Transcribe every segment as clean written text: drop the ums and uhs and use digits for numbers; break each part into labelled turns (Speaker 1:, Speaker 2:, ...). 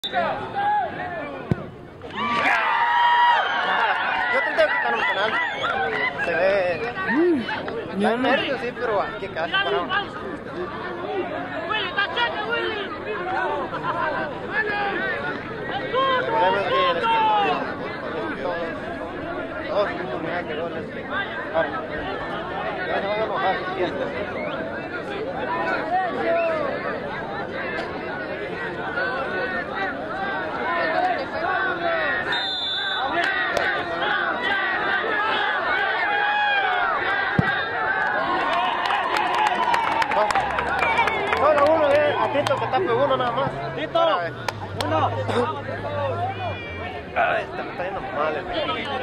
Speaker 1: Yo intenté quitar un penal. Se ve. Ya nervio, sí, pero aquí casi parado. Recordemos que les dos oportunidades que goles. Ya no voy a mojar, siento. Solo uno de Tito que tape uno nada más. Tito, uno. Ay, está yendo mal el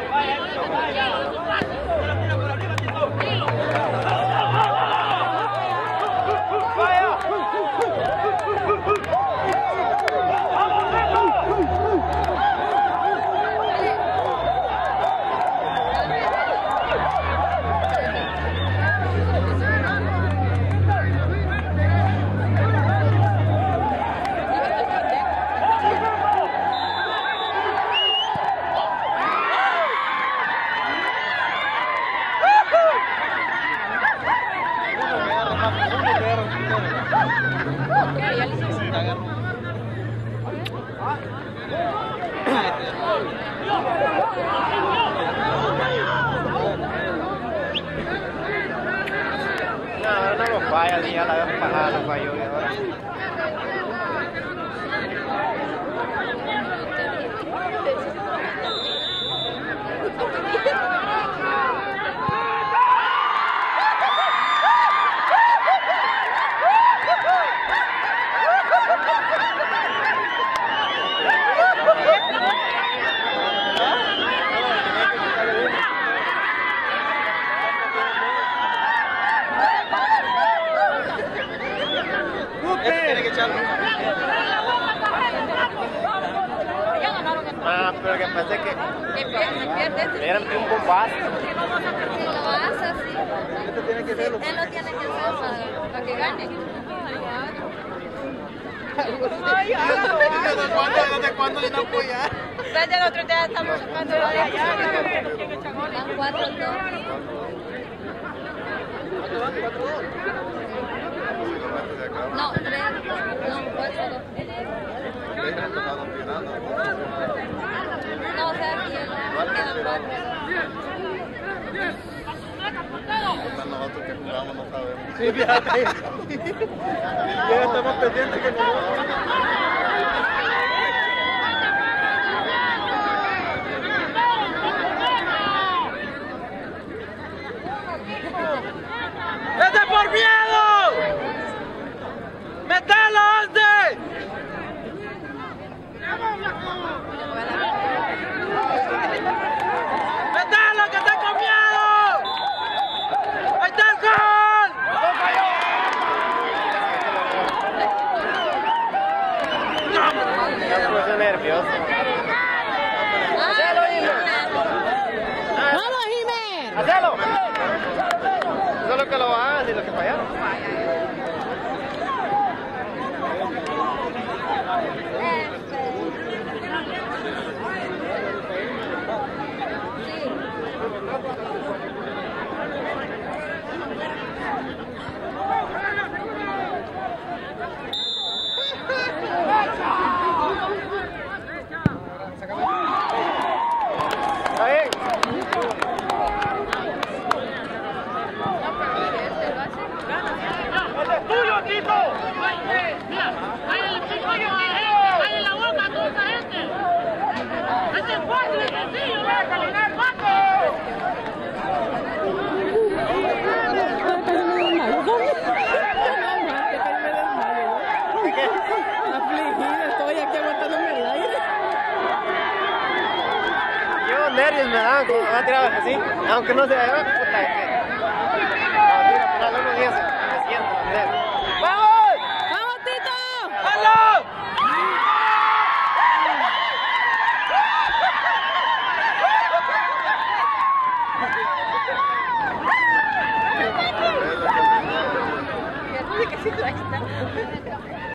Speaker 1: no falla, ya la vez pasada no falló y ahora. Ah, pero que pensé que era un bombazo.
Speaker 2: Lo hace así.
Speaker 1: Esto tiene que verlo.
Speaker 2: Él lo tiene que hacer para que gane.
Speaker 3: Ay, hágalo. ¿Desde cuándo le dan apoyar?
Speaker 2: Desde el otro día estamos sacando de allá. Van 4-2. No, 3. No, 4-2. No, o sea, aquí quedan 4.
Speaker 4: Nosotros que jugamos no sabemos.
Speaker 1: Sí, fíjate. Ya estamos pendientes que no.
Speaker 3: ¡Vete por miedo! ¡Metelo, 11! ¡Metelo, que está con miedo! ¡Ahí está el gol!
Speaker 1: Ya me puse nervioso. ¡Hacelo, Jiménez!
Speaker 2: ¡Vamos, Jiménez!
Speaker 1: ¡Hacelo! Eso es lo que lo hagan y lo que fallaron. Está bien.
Speaker 3: ¡Ese es tuyo, Tito! Mira, ahí en la boca a toda esa gente. ¡Ese es fácil, es sencillo! ¡Caminar, Paco!
Speaker 2: Afligida estoy aquí aguantándome el aire.
Speaker 1: Yo nervios me dan, como me van a tirar así, aunque no se vea, puta.